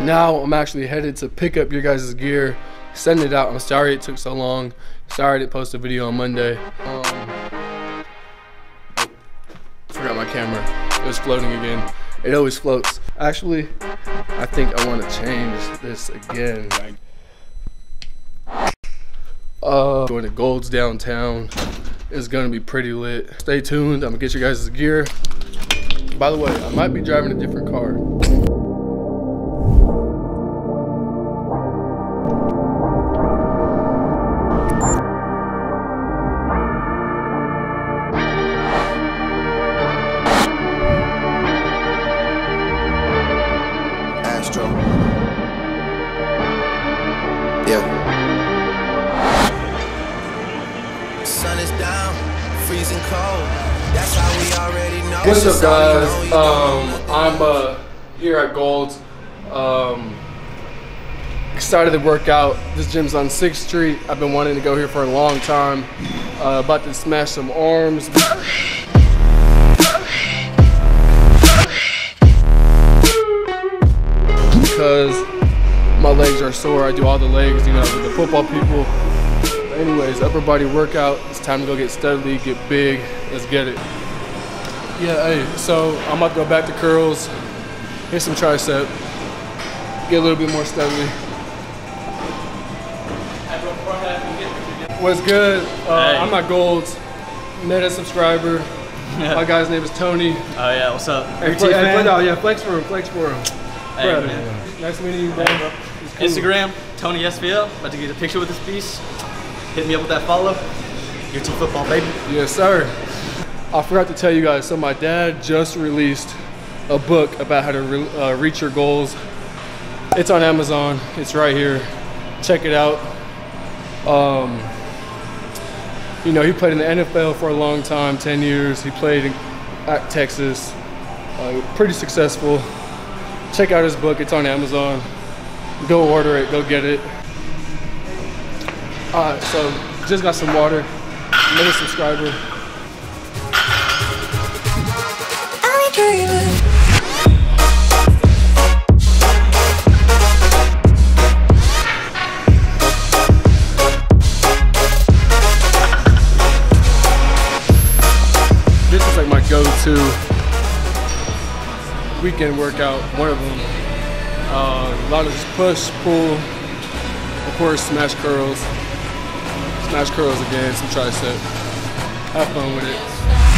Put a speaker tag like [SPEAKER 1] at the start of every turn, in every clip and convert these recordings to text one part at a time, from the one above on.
[SPEAKER 1] Now I'm actually headed to pick up your guys' gear, send it out. I'm sorry it took so long. Sorry I didn't post a video on Monday. Forgot my camera. It was floating again. It always floats. Actually, I think I want to change this again. Going to Gold's downtown. It's gonna be pretty lit. Stay tuned. I'm gonna get you guys' gear. By the way, I might be driving a different car.
[SPEAKER 2] Astro. Yeah. Sun is down, freezing cold. That's how we already know.
[SPEAKER 1] What's up, guys? I'm here at Gold's. Excited to work out. This gym's on 6th Street. I've been wanting to go here for a long time. About to smash some arms. Because my legs are sore. I do all the legs, you know, with the football people. But anyways, upper body workout. It's time to go get steadily, get big. Let's get it. Yeah, hey, so I'm about to go back to curls, hit some tricep, get a little bit more steadily. What's good? I'm at Gold's, met a subscriber.
[SPEAKER 3] Yeah.
[SPEAKER 1] My guy's name is Tony.
[SPEAKER 3] Oh yeah, what's up?
[SPEAKER 1] Hey, flex for him, flex for him.
[SPEAKER 3] Hey,
[SPEAKER 1] Bro,
[SPEAKER 3] man.
[SPEAKER 1] nice meeting you, bro.
[SPEAKER 3] Hey, bro. Cool. Instagram, Tony SVL. About to get a picture with this piece. Hit me up with that follow. Your team football, baby.
[SPEAKER 1] Yes, sir. I forgot to tell you guys, so my dad just released a book about how to reach your goals. It's on Amazon. It's right here. Check it out. You know, he played in the NFL for a long time, 10 years. He played at Texas. Pretty successful. Check out his book. It's on Amazon. Go order it. Go get it. All right, so just got some water. Another subscriber. This is like my go-to weekend workout, one of them. A lot of just push, pull, of course smash curls. Smash curls again, some tricep. Have fun with it.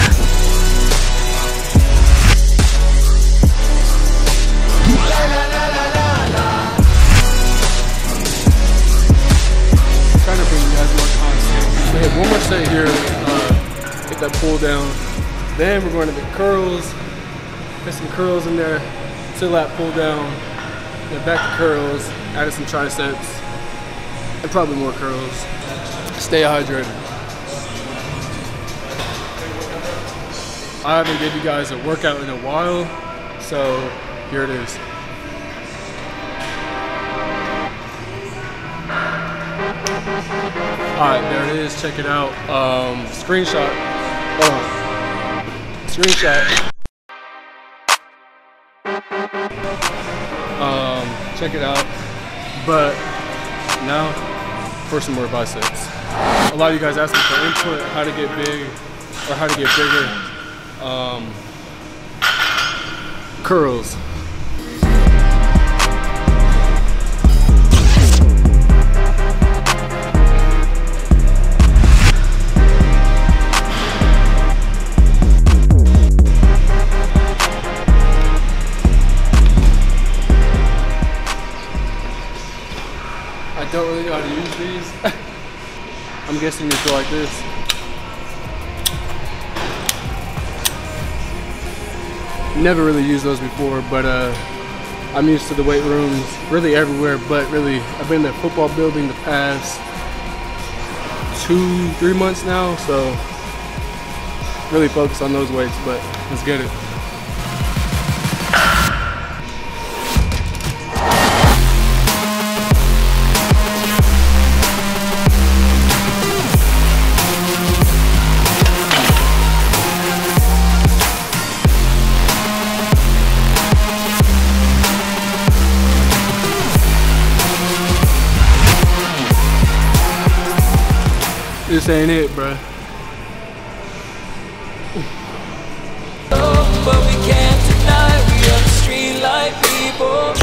[SPEAKER 1] Trying to bring you guys more content. We have one more set here. Get that pull down. Then we're going to the curls. Put some curls in there. Till that pull down. Then back to curls. Added some triceps. And probably more curls. Stay hydrated. I haven't given you guys a workout in a while, so here it is. Alright, there it is, check it out. Screenshot. Screenshot. Check it out. But now for some more biceps. A lot of you guys asked me for input, how to get big or how to get bigger. Curls. I don't really know how to use these. I'm guessing you go like this. Never really used those before, but I'm used to the weight rooms really everywhere, but really I've been in the football building the past 2-3 months now, so really focus on those weights, but let's get it. This ain't it, bruh.
[SPEAKER 4] But we can't deny we are the street light people.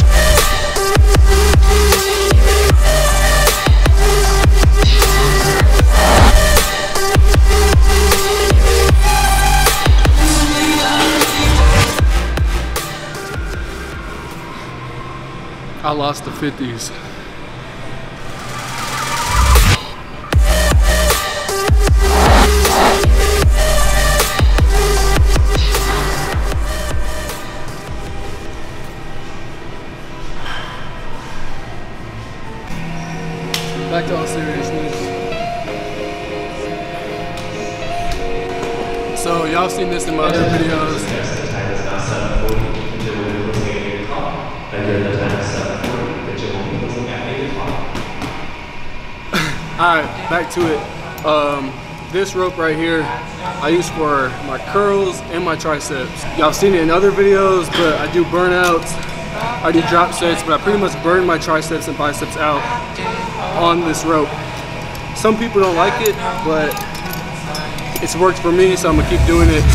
[SPEAKER 1] I lost the 50s. Back to all seriousness. So y'all seen this in my other videos. Alright, back to it. This rope right here, I use for my curls and my triceps. Y'all seen it in other videos, but I do burnouts. I do drop sets, but I pretty much burn my triceps and biceps out on this rope. Some people don't like it, but it's worked for me, so I'm gonna keep doing it.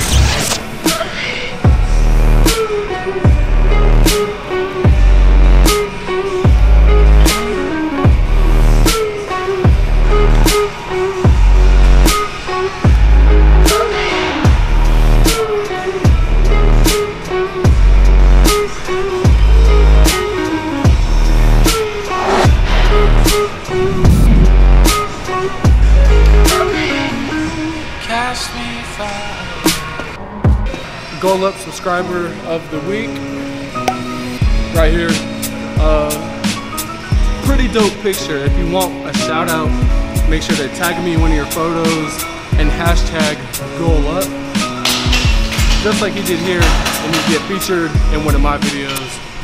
[SPEAKER 1] Goal Up subscriber of the week, right here. Pretty dope picture. If you want a shout out, make sure to tag me in one of your photos and hashtag Goal Up, just like he did here, and you get featured in one of my videos.